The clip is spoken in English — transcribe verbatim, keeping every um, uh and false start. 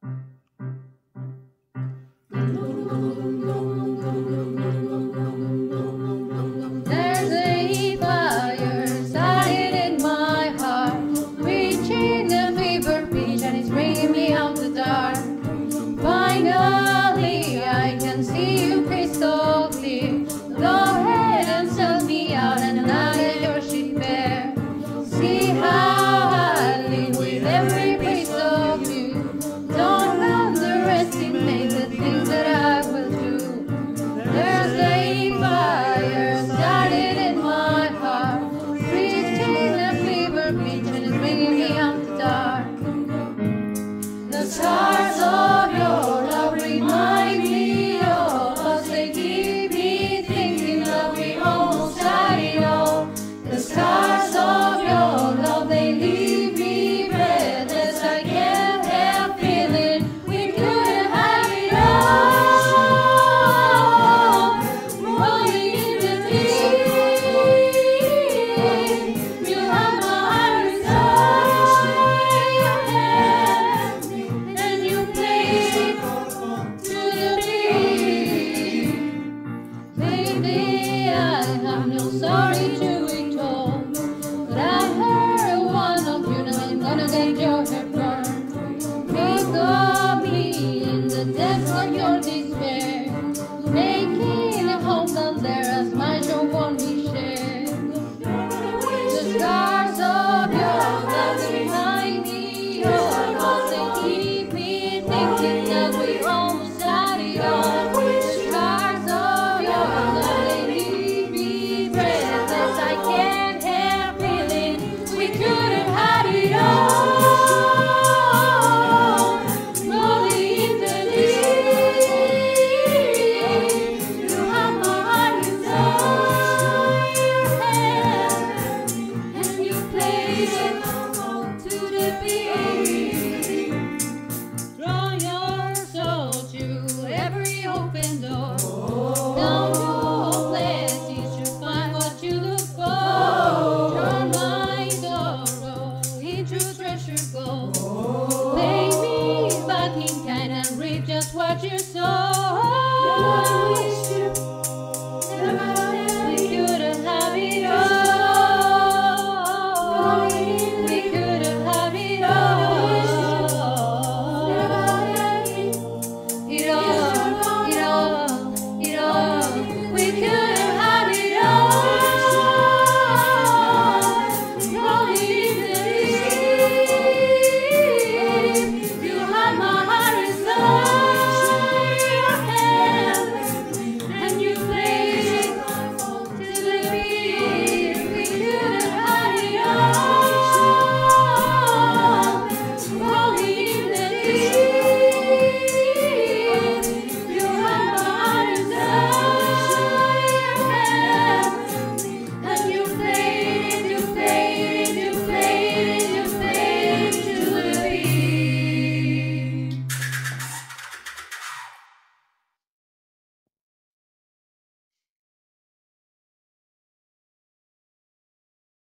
There's a fire started in my heart, reaching the fever pitch, and it's bringing me out the dark. Finally, I can see you crystal clear. Go ahead and sell me out, and now that your ship bare. See how I live with every piece of you. Don't underestimate the things that I will do. There's a fire started in my heart, reaching the fever pitch, and it's bringing me out the dark. The stars of your love remind me of us. They keep me thinking that we almost had it all. The stars of your love, they leave me breathless. I can't help feeling we couldn't have it all. Rolling in the deep, you have my heart inside your hand, and you play it to the beat. Baby, I have no story to be told, but I heard one of you, now I'm gonna get your head burned. Think of me in the depths of your despair, making a home down there as my show won't be shared. The sky